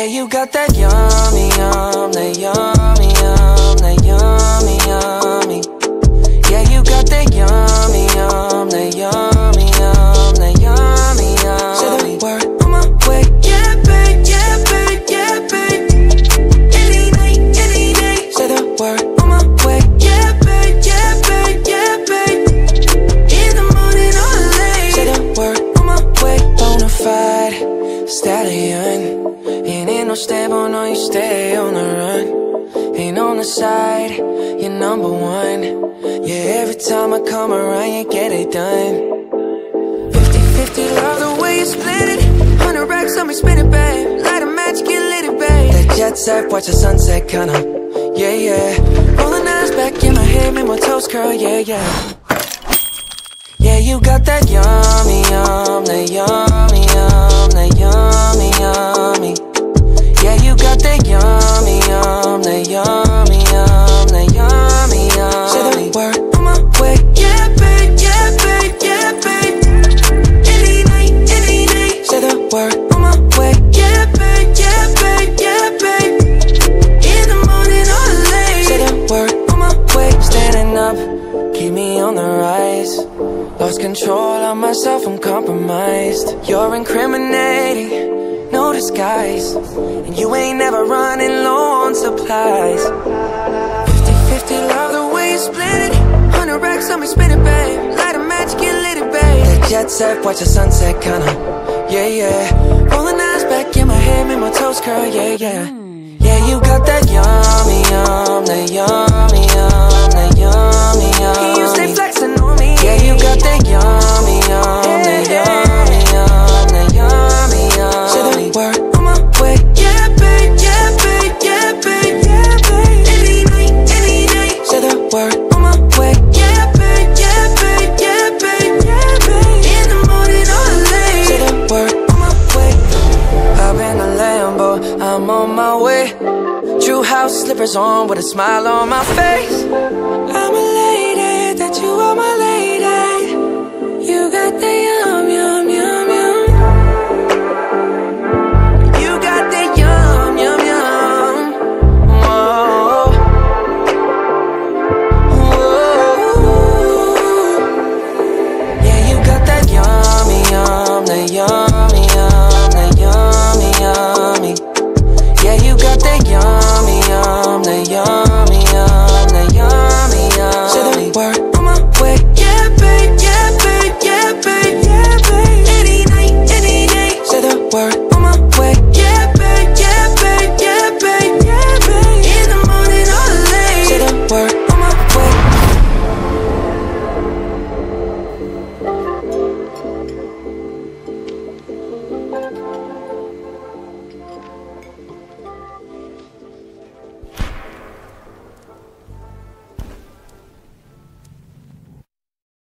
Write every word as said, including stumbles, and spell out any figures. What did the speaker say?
you got that yummy, yum, that yummy, yum, that yummy, yummy. Yeah, you got that yummy, yum, that yummy, yum, that yummy, yummy. Say the word on my way. Yeah, babe, yeah, babe, yeah, babe. Any night, any day. Say the word on my way. Yeah, babe, yeah, babe, yeah, babe. In the morning or late. Say the word on my way. Bonafide stallion. Ain't in no stable, no, you stay on the run. Ain't on the side, you're number one. Yeah, every time I come around, you get it done. Fifty fifty, love the way you split it. Hundred racks on me, spin it, babe. Light a match, get lit, it, babe. That jet set, watch the sunset, kinda. Yeah, yeah. Rolling eyes back in my head, make my toes curl, yeah, yeah. Yeah, you got that yummy, yum, that yummy, yum, that yummy, yummy. Yeah, you got that yummy, yum, that yummy, yum, that yummy, yummy. Say the word on my way. Yeah, babe, yeah, babe, yeah, babe. Any night, any day. Say the word on my way. Yeah, babe, yeah, babe, yeah, babe. In the morning or late. Say the word on my way. Standing up, keep me on the rise. Lost control of myself, I'm compromised. You're incriminating, no disguise. And you ain't never running low on supplies. Fifty fifty, love the way you split it. Hundred racks on me, spin it, babe. Light a match, get lit, it, babe. That jet set, watch the sunset, kinda. Yeah, yeah. Rolling eyes back in my head, make my toes curl, yeah, yeah. Yeah, you got that yummy, yum, that yummy, yum, that yummy, yum. Can you stay flexing on me? Yeah, you got that yummy, yum, that yummy, yum, that yummy, yum. Say the word on my way. Yeah, babe, yeah, babe, yeah, babe, yeah, babe. Any night, any day. Say the word on my way. Yeah, babe, yeah, babe, yeah, babe, yeah, babe. In the morning or late. Say the word on my way. Hop in the Lambo, I'm on my way. True house slippers on with a smile on my face. I'm elated that you are my lady.